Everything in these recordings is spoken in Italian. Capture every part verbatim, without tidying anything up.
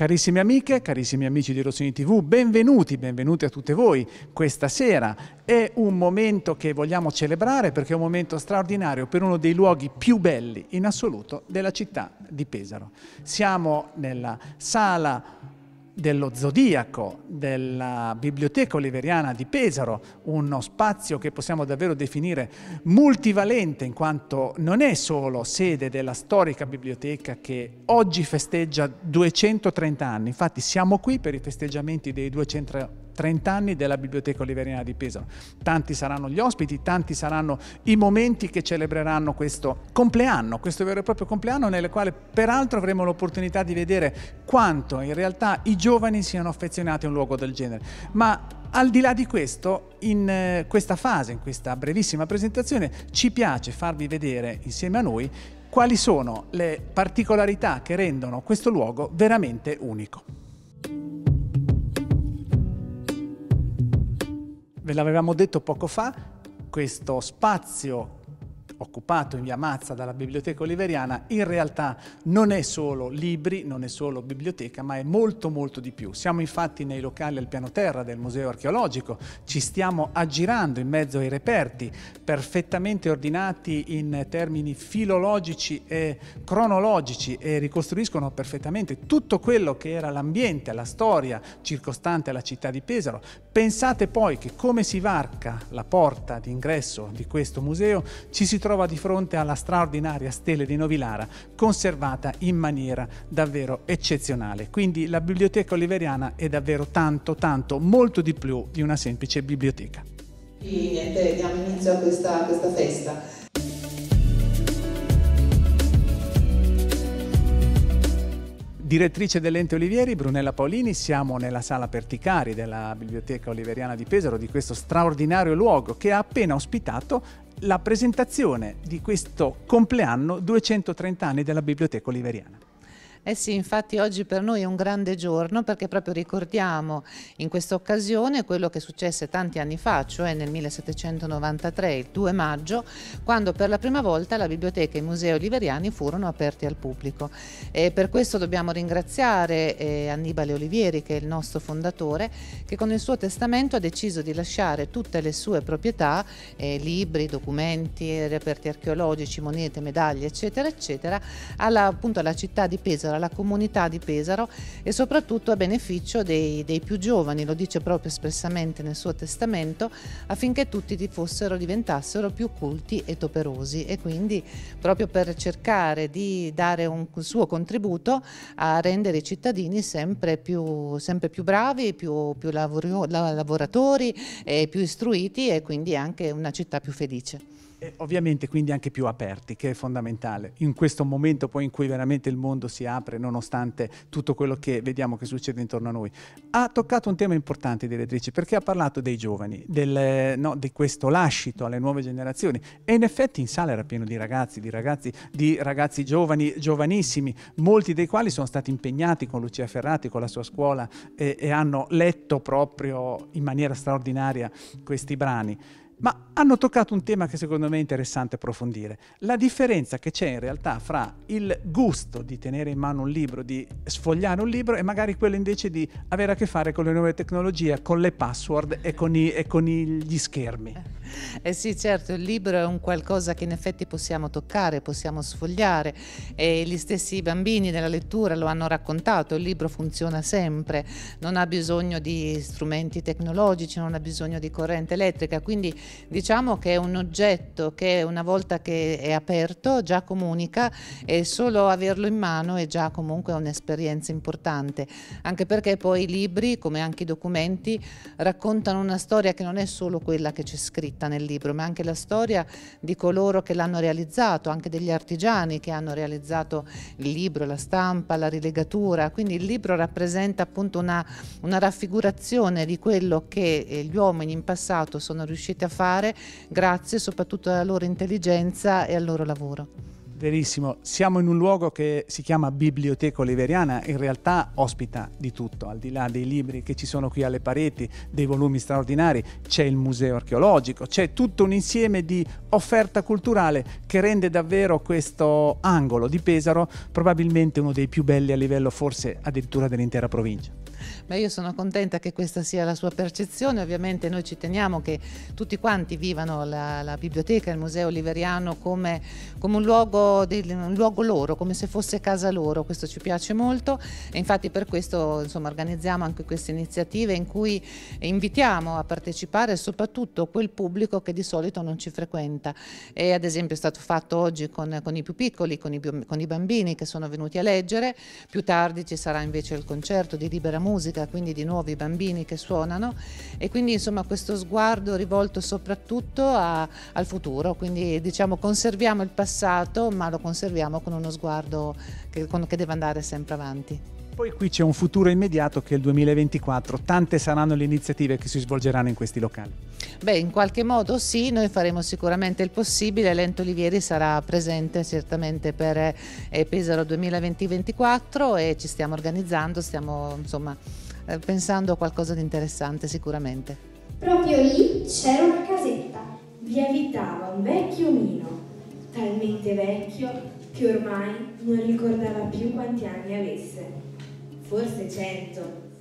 Carissime amiche, carissimi amici di Rossini tivù, benvenuti, benvenuti a tutte voi. Questa sera è un momento che vogliamo celebrare perché è un momento straordinario per uno dei luoghi più belli in assoluto della città di Pesaro. Siamo nella sala dello Zodiaco della Biblioteca Oliveriana di Pesaro, uno spazio che possiamo davvero definire multivalente in quanto non è solo sede della storica biblioteca che oggi festeggia duecentotrenta anni, infatti siamo qui per i festeggiamenti dei duecentotrenta anni della Biblioteca Oliveriana di Pesaro. Tanti saranno gli ospiti, tanti saranno i momenti che celebreranno questo compleanno, questo vero e proprio compleanno nel quale peraltro avremo l'opportunità di vedere quanto in realtà i giovani siano affezionati a un luogo del genere. Ma al di là di questo, in questa fase, in questa brevissima presentazione, ci piace farvi vedere insieme a noi quali sono le particolarità che rendono questo luogo veramente unico. Ve l'avevamo detto poco fa, questo spazio occupato in via Mazza dalla Biblioteca Oliveriana in realtà non è solo libri, non è solo biblioteca, ma è molto molto di più. Siamo infatti nei locali al piano terra del Museo Archeologico, ci stiamo aggirando in mezzo ai reperti perfettamente ordinati in termini filologici e cronologici e ricostruiscono perfettamente tutto quello che era l'ambiente, la storia circostante la città di Pesaro. Pensate poi che come si varca la porta d'ingresso di questo museo ci si trova di fronte alla straordinaria stele di Novilara conservata in maniera davvero eccezionale. Quindi la Biblioteca Oliveriana è davvero tanto, tanto, molto di più di una semplice biblioteca. E niente, diamo inizio a questa, a questa festa. Direttrice dell'Ente Olivieri, Brunella Paolini, siamo nella sala Perticari della Biblioteca Oliveriana di Pesaro, di questo straordinario luogo che ha appena ospitato la presentazione di questo compleanno duecentotrenta anni della Biblioteca Oliveriana. Eh sì, infatti oggi per noi è un grande giorno perché proprio ricordiamo in questa occasione quello che successe tanti anni fa, cioè nel millesettecentonovantatré, il due maggio, quando per la prima volta la biblioteca e i musei oliveriani furono aperti al pubblico. E per questo dobbiamo ringraziare eh, Annibale Olivieri, che è il nostro fondatore, che con il suo testamento ha deciso di lasciare tutte le sue proprietà, eh, libri, documenti, reperti archeologici, monete, medaglie, eccetera, eccetera, alla, appunto alla città di Pesaro, alla comunità di Pesaro e soprattutto a beneficio dei, dei più giovani, lo dice proprio espressamente nel suo testamento, affinché tutti fossero, diventassero più culti e doverosi, e quindi proprio per cercare di dare un suo contributo a rendere i cittadini sempre più, sempre più bravi, più, più lavoro, lavoratori, e più istruiti, e quindi anche una città più felice. E ovviamente quindi anche più aperti, che è fondamentale in questo momento poi in cui veramente il mondo si apre nonostante tutto quello che vediamo che succede intorno a noi. Ha toccato un tema importante, direttrice, perché ha parlato dei giovani, del, no, di questo lascito alle nuove generazioni, e in effetti in sala era pieno di ragazzi, di ragazzi, di ragazzi giovani, giovanissimi, molti dei quali sono stati impegnati con Lucia Ferrati, con la sua scuola, e, e hanno letto proprio in maniera straordinaria questi brani. Ma hanno toccato un tema che secondo me è interessante approfondire, la differenza che c'è in realtà fra il gusto di tenere in mano un libro, di sfogliare un libro, e magari quello invece di avere a che fare con le nuove tecnologie, con le password e con, i, e con i, gli schermi. Eh sì, certo, il libro è un qualcosa che in effetti possiamo toccare, possiamo sfogliare, e gli stessi bambini nella lettura lo hanno raccontato, il libro funziona sempre, non ha bisogno di strumenti tecnologici, non ha bisogno di corrente elettrica, quindi diciamo che è un oggetto che una volta che è aperto già comunica, e solo averlo in mano è già comunque un'esperienza importante, anche perché poi i libri, come anche i documenti, raccontano una storia che non è solo quella che c'è scritta nel libro, ma anche la storia di coloro che l'hanno realizzato, anche degli artigiani che hanno realizzato il libro, la stampa, la rilegatura. Quindi il libro rappresenta appunto una, una raffigurazione di quello che gli uomini in passato sono riusciti a fare grazie soprattutto alla loro intelligenza e al loro lavoro. Verissimo, siamo in un luogo che si chiama Biblioteca Oliveriana, in realtà ospita di tutto, al di là dei libri che ci sono qui alle pareti, dei volumi straordinari, c'è il museo archeologico, c'è tutto un insieme di offerta culturale che rende davvero questo angolo di Pesaro probabilmente uno dei più belli a livello forse addirittura dell'intera provincia. Beh, io sono contenta che questa sia la sua percezione, ovviamente noi ci teniamo che tutti quanti vivano la, la biblioteca, il museo oliveriano come, come un, luogo di, un luogo loro, come se fosse casa loro, questo ci piace molto e infatti per questo insomma, organizziamo anche queste iniziative in cui invitiamo a partecipare soprattutto quel pubblico che di solito non ci frequenta e ad esempio è stato fatto oggi con, con i più piccoli, con i, con i bambini che sono venuti a leggere, più tardi ci sarà invece il concerto di libera musica, quindi di nuovi bambini che suonano e quindi insomma questo sguardo rivolto soprattutto a, al futuro, quindi diciamo conserviamo il passato ma lo conserviamo con uno sguardo che, con, che deve andare sempre avanti. Poi qui c'è un futuro immediato che è il duemilaventiquattro, tante saranno le iniziative che si svolgeranno in questi locali. Beh, in qualche modo sì, noi faremo sicuramente il possibile, Lento Olivieri sarà presente certamente per eh, Pesaro duemilaventi ventiquattro e ci stiamo organizzando, stiamo insomma eh, pensando a qualcosa di interessante sicuramente. Proprio lì c'era una casetta, vi abitava un vecchio omino, talmente vecchio che ormai non ricordava più quanti anni avesse. Forse cento,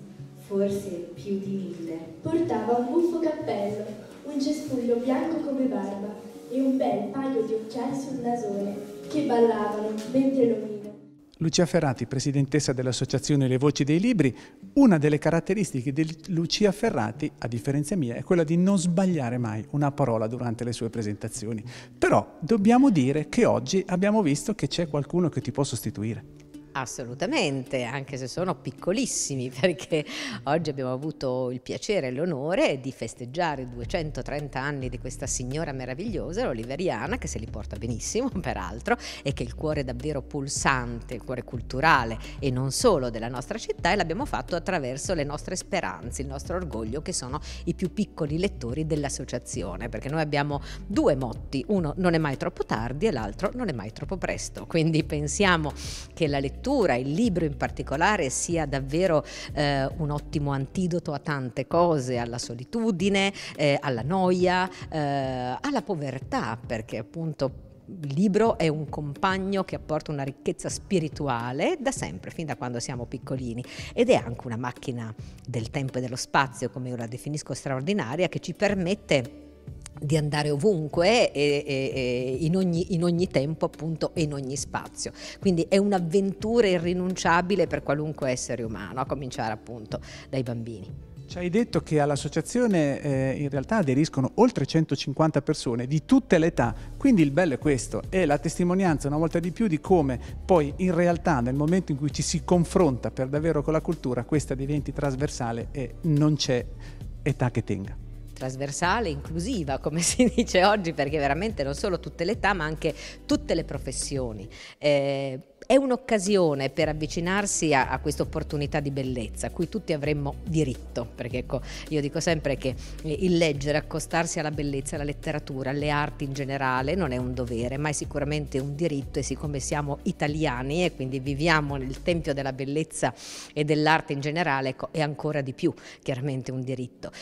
forse più di mille. Portava un buffo cappello, un cespuglio bianco come barba e un bel paio di occhiali sul nasone che ballavano mentre l'omino. Lucia Ferrati, presidentessa dell'Associazione Le Voci dei Libri, una delle caratteristiche di Lucia Ferrati, a differenza mia, è quella di non sbagliare mai una parola durante le sue presentazioni. Però dobbiamo dire che oggi abbiamo visto che c'è qualcuno che ti può sostituire. Assolutamente, anche se sono piccolissimi, perché oggi abbiamo avuto il piacere e l'onore di festeggiare i duecentotrenta anni di questa signora meravigliosa, l'oliveriana, che se li porta benissimo, peraltro, e che è il cuore davvero pulsante, il cuore culturale e non solo della nostra città, e l'abbiamo fatto attraverso le nostre speranze, il nostro orgoglio, che sono i più piccoli lettori dell'associazione, perché noi abbiamo due motti, uno non è mai troppo tardi e l'altro non è mai troppo presto, quindi pensiamo che la lettura il libro in particolare sia davvero eh, un ottimo antidoto a tante cose, alla solitudine, eh, alla noia, eh, alla povertà, perché appunto il libro è un compagno che apporta una ricchezza spirituale da sempre, fin da quando siamo piccolini, ed è anche una macchina del tempo e dello spazio, come io la definisco, straordinaria, che ci permette di andare ovunque e, e, e in, ogni, in ogni tempo appunto e in ogni spazio, quindi è un'avventura irrinunciabile per qualunque essere umano, a cominciare appunto dai bambini. Ci hai detto che all'associazione eh, in realtà aderiscono oltre centocinquanta persone di tutte le età, quindi il bello è questo, è la testimonianza una volta di più di come poi in realtà nel momento in cui ci si confronta per davvero con la cultura questa diventi trasversale e non c'è età che tenga. Trasversale, inclusiva, come si dice oggi, perché veramente non solo tutte le età ma anche tutte le professioni. Eh, è un'occasione per avvicinarsi a, a questa opportunità di bellezza a cui tutti avremmo diritto, perché ecco, io dico sempre che il leggere, accostarsi alla bellezza, alla letteratura, alle arti in generale non è un dovere, ma è sicuramente un diritto, e siccome siamo italiani e quindi viviamo nel tempio della bellezza e dell'arte in generale, ecco, è ancora di più chiaramente un diritto.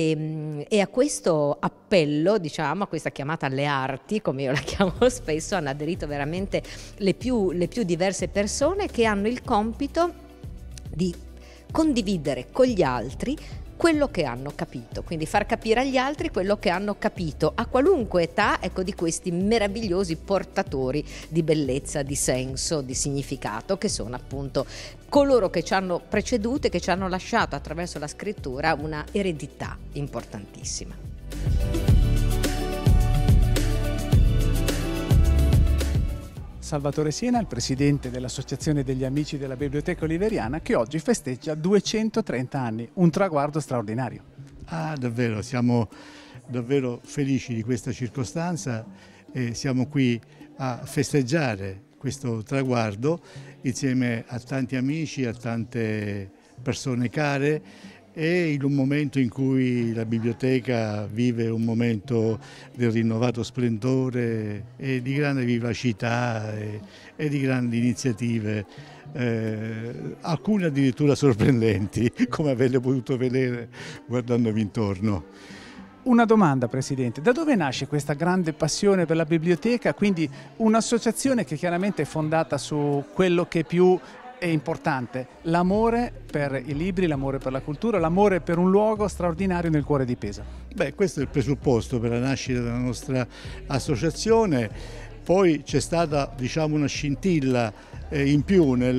E, e a questo appello, diciamo, a questa chiamata alle arti, come io la chiamo spesso, hanno aderito veramente le più, le più diverse persone che hanno il compito di condividere con gli altri quello che hanno capito, quindi far capire agli altri quello che hanno capito a qualunque età, ecco, di questi meravigliosi portatori di bellezza, di senso, di significato, che sono appunto coloro che ci hanno preceduto e che ci hanno lasciato attraverso la scrittura una eredità importantissima. Salvatore Siena, il presidente dell'Associazione degli Amici della Biblioteca Oliveriana, che oggi festeggia duecentotrenta anni, un traguardo straordinario. Ah, davvero, siamo davvero felici di questa circostanza e siamo qui a festeggiare questo traguardo insieme a tanti amici, a tante persone care e in un momento in cui la biblioteca vive un momento del rinnovato splendore e di grande vivacità e, e di grandi iniziative, eh, alcune addirittura sorprendenti, come avete potuto vedere guardandovi intorno. Una domanda, Presidente, da dove nasce questa grande passione per la biblioteca? Quindi un'associazione che chiaramente è fondata su quello che più è importante, l'amore per i libri, l'amore per la cultura, l'amore per un luogo straordinario nel cuore di Pesaro. Beh, questo è il presupposto per la nascita della nostra associazione. Poi c'è stata, diciamo, una scintilla eh, in più nel,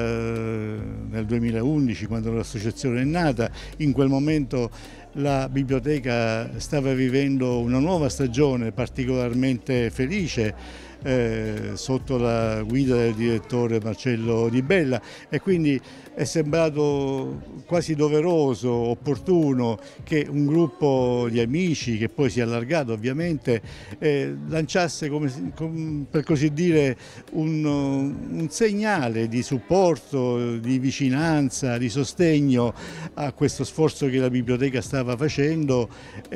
nel duemilaundici, quando l'associazione è nata. In quel momento la biblioteca stava vivendo una nuova stagione particolarmente felice, Eh, sotto la guida del direttore Marcello Di Bella, e quindi è sembrato quasi doveroso, opportuno che un gruppo di amici, che poi si è allargato ovviamente, eh, lanciasse, come, com, per così dire, un, un segnale di supporto, di vicinanza, di sostegno a questo sforzo che la biblioteca stava facendo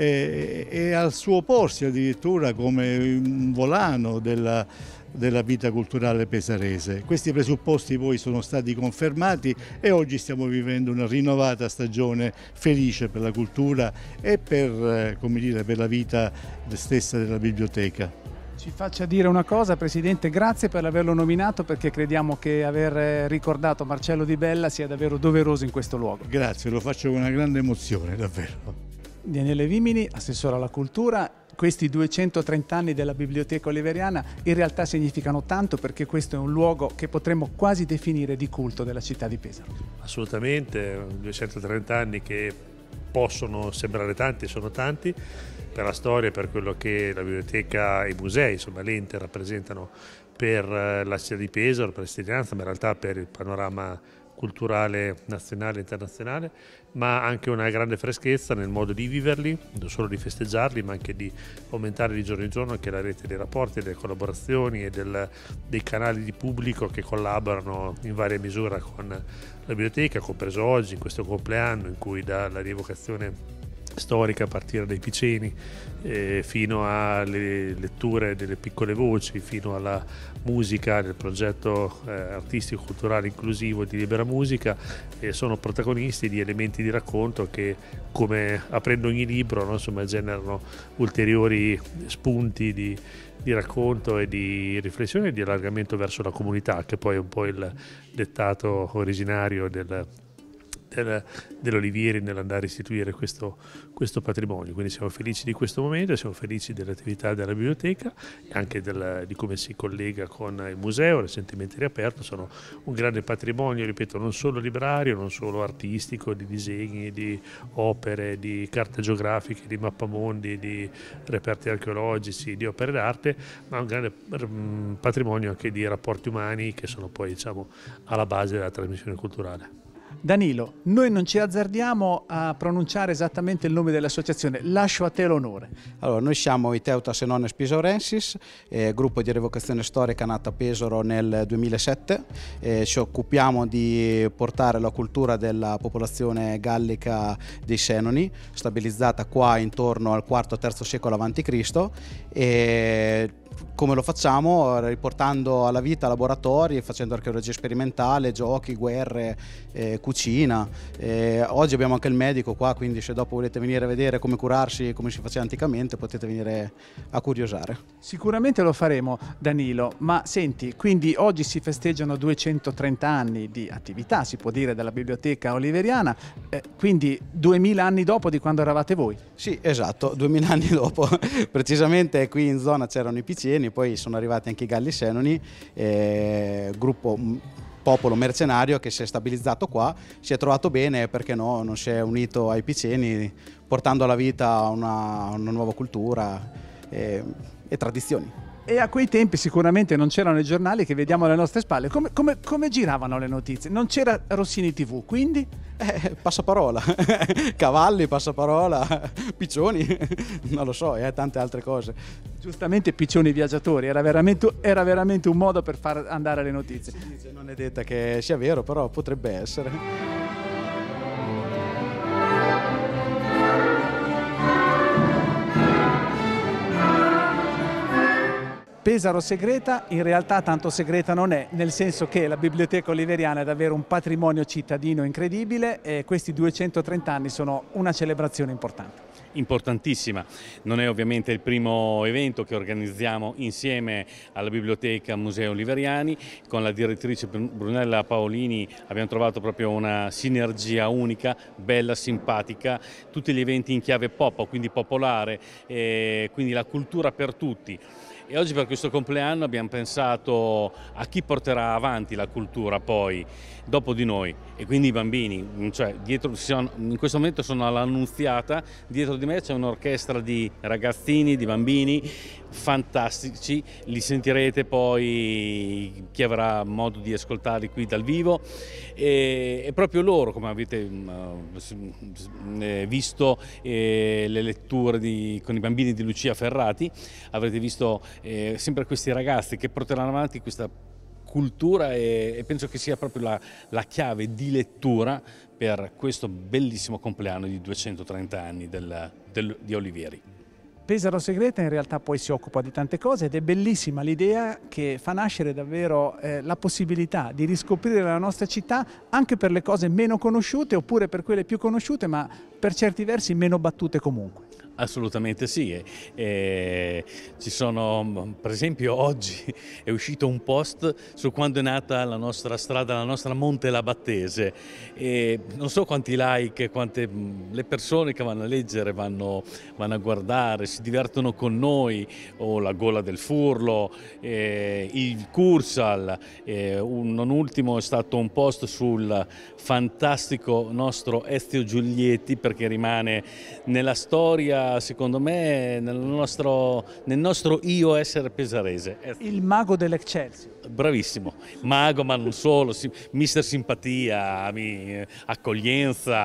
eh, e al suo porsi addirittura come un volano della della vita culturale pesarese. Questi presupposti poi sono stati confermati e oggi stiamo vivendo una rinnovata stagione felice per la cultura e per, come dire, per la vita stessa della biblioteca. Ci faccia dire una cosa, Presidente, grazie per averlo nominato, perché crediamo che aver ricordato Marcello Di Bella sia davvero doveroso in questo luogo. Grazie, lo faccio con una grande emozione, davvero. Daniele Vimini, assessore alla cultura. Questi duecentotrenta anni della Biblioteca Oliveriana in realtà significano tanto, perché questo è un luogo che potremmo quasi definire di culto della città di Pesaro. Assolutamente, duecentotrenta anni che possono sembrare tanti, sono tanti, per la storia, per quello che la biblioteca e i musei, insomma l'ente rappresentano per la città di Pesaro, per la cittadinanza, ma in realtà per il panorama culturale nazionale e internazionale, ma anche una grande freschezza nel modo di viverli, non solo di festeggiarli, ma anche di aumentare di giorno in giorno anche la rete dei rapporti, delle collaborazioni e del, dei canali di pubblico che collaborano in varia misura con la biblioteca, compreso oggi, in questo compleanno, in cui dalla rievocazione storica a partire dai Piceni eh, fino alle letture delle piccole voci, fino alla musica del progetto eh, artistico culturale inclusivo di Libera Musica, eh, sono protagonisti di elementi di racconto che, come aprendo ogni libro, no, insomma, generano ulteriori spunti di, di racconto e di riflessione e di allargamento verso la comunità, che poi è un po' il dettato originario del dell'Olivieri nell'andare a istituire questo, questo patrimonio. Quindi siamo felici di questo momento, siamo felici dell'attività della biblioteca e anche del, di come si collega con il museo, recentemente riaperto. Sono un grande patrimonio, ripeto, non solo librario, non solo artistico, di disegni, di opere, di carte geografiche, di mappamondi, di reperti archeologici, di opere d'arte, ma un grande patrimonio anche di rapporti umani che sono poi, diciamo, alla base della trasmissione culturale. Danilo, noi non ci azzardiamo a pronunciare esattamente il nome dell'associazione, lascio a te l'onore. Allora, noi siamo i Teutas Enones Pisaurensis, eh, gruppo di rievocazione storica nato a Pesaro nel duemilasette, eh, ci occupiamo di portare la cultura della popolazione gallica dei Senoni, stabilizzata qua intorno al quarto terzo secolo avanti Cristo, e come lo facciamo? Riportando alla vita laboratori, facendo archeologia sperimentale, giochi, guerre, eh, cucina. Eh, oggi abbiamo anche il medico qua, quindi se dopo volete venire a vedere come curarsi, come si faceva anticamente, potete venire a curiosare. Sicuramente lo faremo, Danilo, ma senti, quindi oggi si festeggiano duecentotrenta anni di attività, si può dire, della Biblioteca Oliveriana, eh, quindi duemila anni dopo di quando eravate voi. Sì, esatto, duemila anni dopo. Precisamente qui in zona c'erano i Piceni, poi sono arrivati anche i Galli Senoni, eh, gruppo popolo mercenario che si è stabilizzato qua, si è trovato bene, perché no, non si è unito ai Piceni, portando alla vita una, una nuova cultura e, e tradizioni. E a quei tempi sicuramente non c'erano i giornali che vediamo alle nostre spalle. Come, come, come giravano le notizie? Non c'era Rossini tivù, quindi? Eh, passaparola, cavalli, passaparola, piccioni, non lo so, e tante altre cose. Giustamente piccioni viaggiatori, era veramente, era veramente un modo per far andare le notizie. Si dice, non è detta che sia vero, però potrebbe essere. Pesaro segreta, in realtà tanto segreta non è, nel senso che la Biblioteca Oliveriana è davvero un patrimonio cittadino incredibile e questi duecentotrenta anni sono una celebrazione importante. Importantissima, non è ovviamente il primo evento che organizziamo insieme alla Biblioteca Museo Oliveriani. Con la direttrice Brunella Paolini abbiamo trovato proprio una sinergia unica, bella, simpatica, tutti gli eventi in chiave pop, quindi popolare, eh, quindi la cultura per tutti. E oggi per questo compleanno abbiamo pensato a chi porterà avanti la cultura poi dopo di noi, e quindi i bambini, cioè dietro, in questo momento sono all'Annunziata, dietro di me c'è un'orchestra di ragazzini, di bambini fantastici, li sentirete poi, chi avrà modo di ascoltarli qui dal vivo, e, e proprio loro, come avete uh, visto eh, le letture di, con i bambini di Lucia Ferrati, avrete visto eh, sempre questi ragazzi che porteranno avanti questa cultura, e, e penso che sia proprio la, la chiave di lettura per questo bellissimo compleanno di duecentotrenta anni del, del, di Olivieri. Pesaro Segreta in realtà poi si occupa di tante cose ed è bellissima l'idea che fa nascere davvero eh, la possibilità di riscoprire la nostra città anche per le cose meno conosciute oppure per quelle più conosciute ma per certi versi meno battute comunque. Assolutamente sì, e, e ci sono, per esempio oggi è uscito un post su quando è nata la nostra strada, la nostra Monte Labattese, e non so quanti like, quante le persone che vanno a leggere, vanno, vanno a guardare, si divertono con noi, o la Gola del Furlo, eh, il Cursal, eh, un, non ultimo è stato un post sul fantastico nostro Ezio Giulietti, perché rimane nella storia, secondo me, nel nostro, nel nostro io essere pesarese. Il mago dell'Excelsior. Bravissimo, mago ma non solo, mister Simpatia, accoglienza,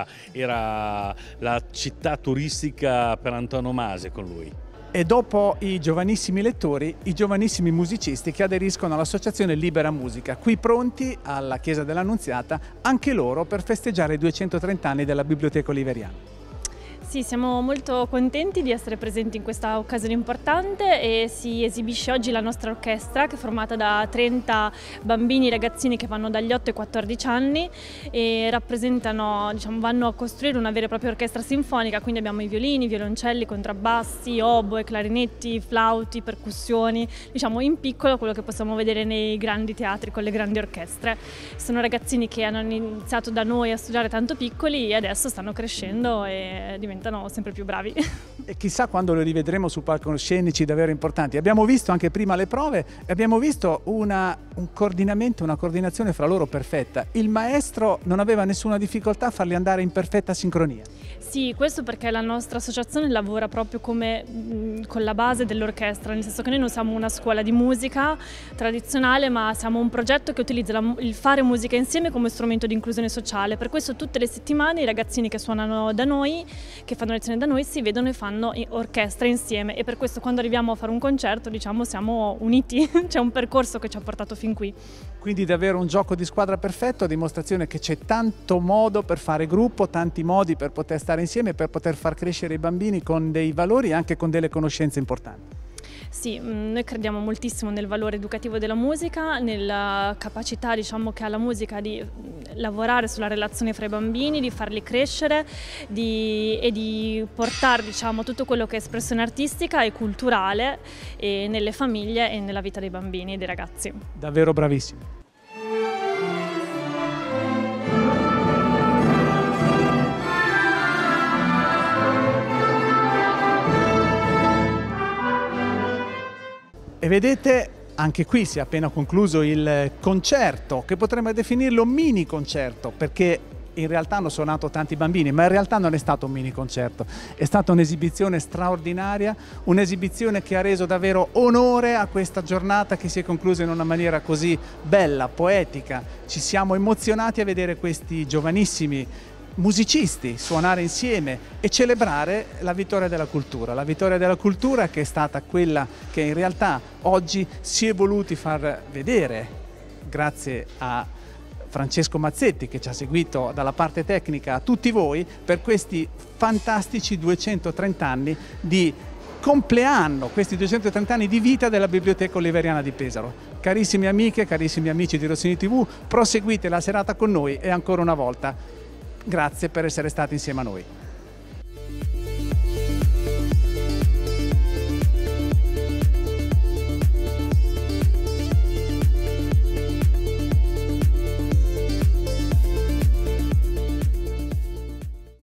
era la città turistica per antonomasia con lui. E dopo i giovanissimi lettori, i giovanissimi musicisti che aderiscono all'Associazione Libera Musica, qui pronti alla Chiesa dell'Annunziata, anche loro per festeggiare i duecentotrenta anni della Biblioteca Oliveriana. Sì, siamo molto contenti di essere presenti in questa occasione importante e si esibisce oggi la nostra orchestra, che è formata da trenta bambini e ragazzini che vanno dagli otto ai quattordici anni e rappresentano, diciamo, vanno a costruire una vera e propria orchestra sinfonica, quindi abbiamo i violini, violoncelli, contrabbassi, oboe, clarinetti, flauti, percussioni, diciamo in piccolo quello che possiamo vedere nei grandi teatri con le grandi orchestre. Sono ragazzini che hanno iniziato da noi a studiare tanto piccoli e adesso stanno crescendo e diventano sempre più bravi. E chissà quando lo rivedremo su palcoscenici davvero importanti. Abbiamo visto anche prima le prove e abbiamo visto una, un coordinamento, una coordinazione fra loro perfetta. Il maestro non aveva nessuna difficoltà a farli andare in perfetta sincronia. Sì, questo perché la nostra associazione lavora proprio come mh, con la base dell'orchestra, nel senso che noi non siamo una scuola di musica tradizionale, ma siamo un progetto che utilizza la, il fare musica insieme come strumento di inclusione sociale. Per questo tutte le settimane i ragazzini che suonano da noi, che fanno lezioni da noi, si vedono e fanno orchestra insieme, e per questo quando arriviamo a fare un concerto, diciamo, siamo uniti. C'è un percorso che ci ha portato fin qui. Quindi davvero un gioco di squadra perfetto, a dimostrazione che c'è tanto modo per fare gruppo, tanti modi per poter stare insieme, per poter far crescere i bambini con dei valori e anche con delle conoscenze importanti. Sì, noi crediamo moltissimo nel valore educativo della musica, nella capacità, diciamo, che ha la musica di lavorare sulla relazione fra i bambini, di farli crescere di, e di portare, diciamo, tutto quello che è espressione artistica e culturale e nelle famiglie e nella vita dei bambini e dei ragazzi. Davvero bravissimi. E vedete, anche qui si è appena concluso il concerto, che potremmo definirlo mini concerto, perché in realtà hanno suonato tanti bambini, ma in realtà non è stato un mini concerto, è stata un'esibizione straordinaria, un'esibizione che ha reso davvero onore a questa giornata che si è conclusa in una maniera così bella, poetica. Ci siamo emozionati a vedere questi giovanissimi musicisti suonare insieme e celebrare la vittoria della cultura, la vittoria della cultura che è stata quella che in realtà oggi si è voluti far vedere grazie a Francesco Mazzetti, che ci ha seguito dalla parte tecnica, a tutti voi per questi fantastici duecentotrenta anni di compleanno, questi duecentotrenta anni di vita della Biblioteca Oliveriana di Pesaro. Carissime amiche, carissimi amici di Rossini tivù, proseguite la serata con noi e ancora una volta grazie per essere stati insieme a noi.